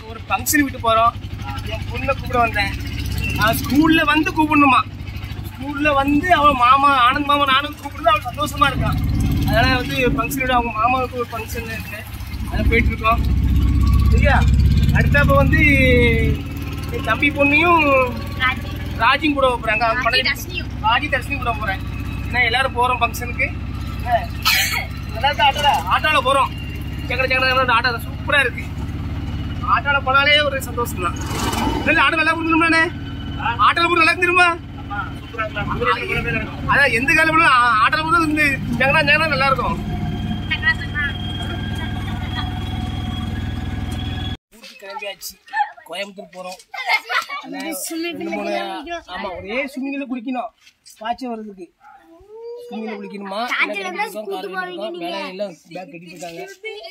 ஒரு ஃபங்க்ஷன் விட்டு போகிறோம். என் பொண்ணை கூப்பிட வந்தேன். நான் ஸ்கூலில் வந்து கூப்பிடணுமா, ஸ்கூலில் வந்து அவன் மாமா ஆனந்த் மாமா நானும் கூப்பிடுறது அவன் சந்தோஷமாக இருக்கான். அதனால் வந்து ஃபங்க்ஷன் விட அவங்க மாமாவுக்கு ஒரு ஃபங்க்ஷன் இருக்கு, அதை போயிட்டுருக்கோம். சரியா? அடுத்தப்போ வந்து என் தம்பி பொண்ணையும் ராஜியும் கூட போகிறாங்க. ராஜி தர்ஷினி கூட போகிறேன். ஏன்னா எல்லோரும் போகிறோம் ஃபங்க்ஷனுக்கு. நல்லா ஆட்டோவில் போகிறோம். சக்கர ஆட்டோ சூப்பராக இருக்குது. ஆட்டோவில் போனாலே ஒரு சந்தோஷம் தான். இல்லை ஆட்டோ நல்லா கொடுத்துருமாண்ணே, ஆட்டோவில் போட்டு நல்லா திரும்ப அதான் எந்த காலம் போனாலும் ஆட்டோவில் போட்டு இந்த ஜெகனா நல்லா இருக்கும். ஊருக்கு கிளம்பியாச்சு, கோயம்புத்தூர் போகிறோம். ஆமாம், ஒரே ஸ்விம்மிங்கில் குளிக்கணும். காய்ச்சல் வர்றதுக்கு ஸ்விம்மிங்கில் குளிக்கணுமா? வேலையெல்லாம் பேக் கட்டிட்டு இருக்காங்க.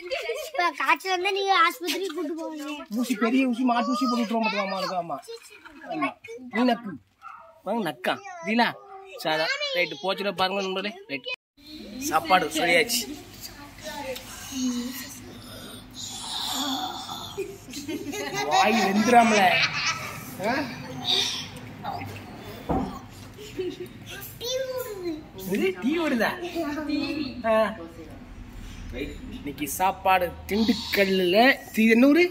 ஊசி பெரிய ஊசி, மாட்டு ஊசி போட்டுருவோம் பார்த்துக்கோமா. ஆமாம் நீ நக்கு வாங்க நக்கா தீலா சாரா. ரைட்டு போச்சுல பாருங்க நண்பர்களே. ரைட் சாப்பாடு சொல்லியாச்சு. வாய் வெந்துராமல டீ வருதா? இன்னைக்கு சாப்பாடு திண்டுக்கல்ல என்ன ஊரு?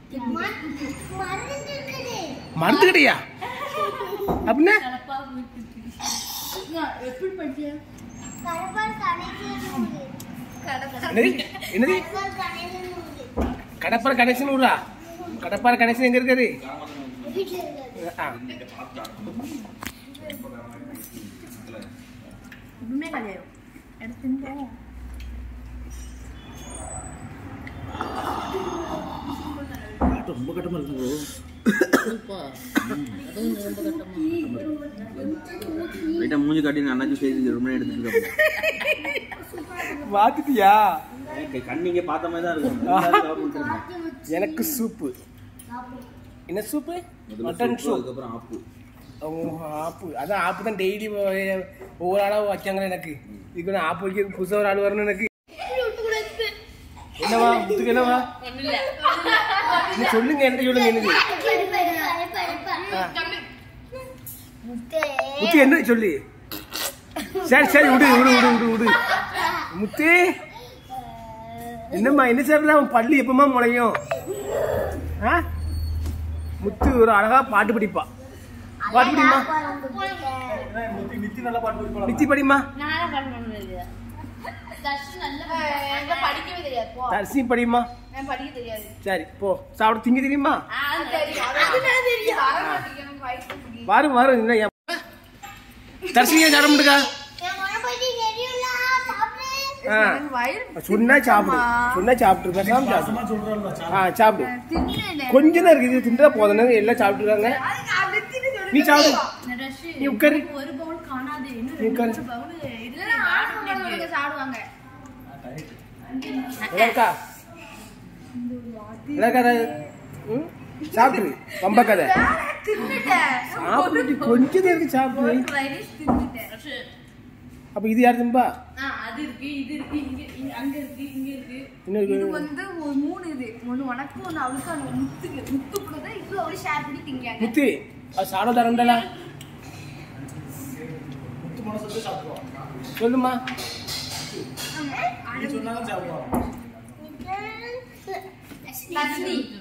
மருந்து கடையா? அப்படின்னா என்னது? கடப்பாறை கனெக்ஷன் ஊரா? கடப்பாறை கனெக்ஷன் எங்க இருக்காது? ரொம்ப கட்டமா இருக்கு. மூஞ்சி காட்டி அண்ணாச்சி செய்து ரொம்ப எடுத்துட்டு பாத்துட்டியா? கண்ணிங்க பார்த்த மாதிரி தான் இருக்கும். எனக்கு சூப்பு. என்ன சூப்பு? Mutton soup. அப்புறம் ஆப்பு. ஆப்பு அதான் ஆப்பு தான் டெய்லி ஒவ்வொரு ஆளாக வைக்காங்க. எனக்கு இதுக்கு ஆப்பு வைக்க புதுசாக ஒரு ஆள் வரணும். எனக்கு என்னவா முத்துக்கு என்னவா சொல்லுங்க, என்ன சொல்லுங்க. எனக்கு முத்து என்ன சொல்லி? சரி சரி விடு விடு விடு விடு விடு. முத்து என்னம்மா என்ன சாப்பிட? பள்ளி எப்பமா முளையும்? முத்து ஒரு அழகா பாட்டு படிப்பா. பாட்டு படிமா நித்தி படிமா. தர்ஷினி படிமா. சரி போ சாப்பிட. திங்க தெரியுமா? வரும் வரும். தர்ஷினியா சாப்பிட முடியுக்கா? சொன்னா சாப்பிடு, சொன்னா சாப்பிட்டு பேசாம சாப்பிடு. கொஞ்சம் தான் இருக்கு, இது தின்றா போதும். எல்லாம் சாப்பிட்டுருக்காங்க. நீ சாப்பிடு, நீ உட்காரு. நீ உட்காரு. சாப்பிடு ரொம்ப கதை சாப்பிட்டு கொஞ்சம் தான் இருக்கு. சாப்பிடு. அப்ப இது யார் திம்பா? அது இருக்கு, இது இருக்கு, அங்க இருக்கு, இங்க இருக்கு. இது வந்து மூணு. இது ஒன்னு உனக்கு, ஒன்னு அவளுக்கு, அந்த முத்துக்கு. முத்து கூட தான் இது அவளே ஷேர் பண்ணி திங்காங்க. முத்து அது சாப்பிட தரண்டல. முத்து மனசு வந்து சாப்பிடுவா. சொல்லுமா. நீ சொன்னாலும் சாப்பிடுவா. தர்ஷினி